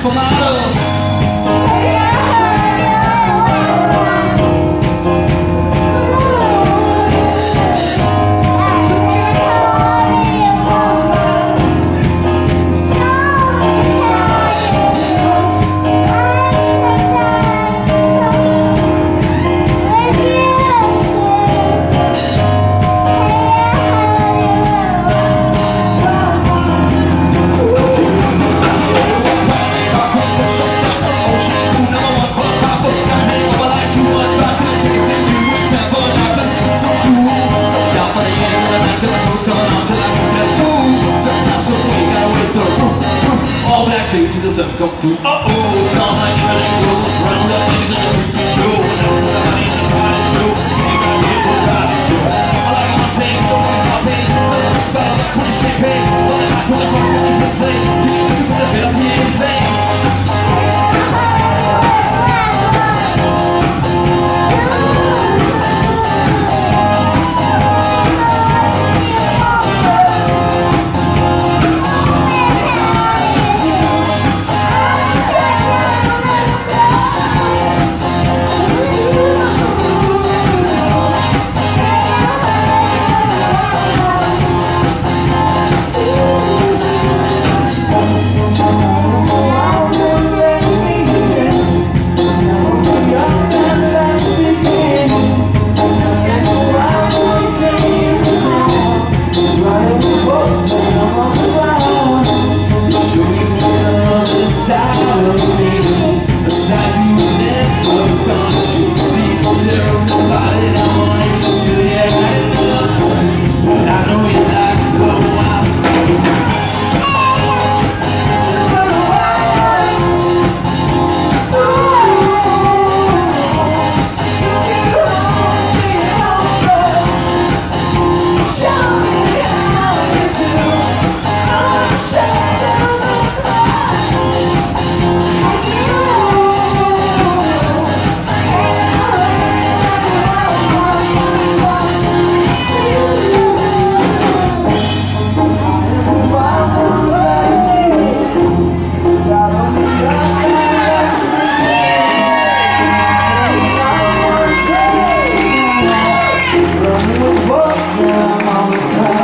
supermodel. All black shades to the sun come through. Uh-oh, it's all like everything goes round up into the freaking show. Somebody in the party show. You got me for the party show. I like my tape, don't want my pain. Let's just start like with the champagne. Well, I put the fun in the play. You can listen to the bit of me insane. I'm on the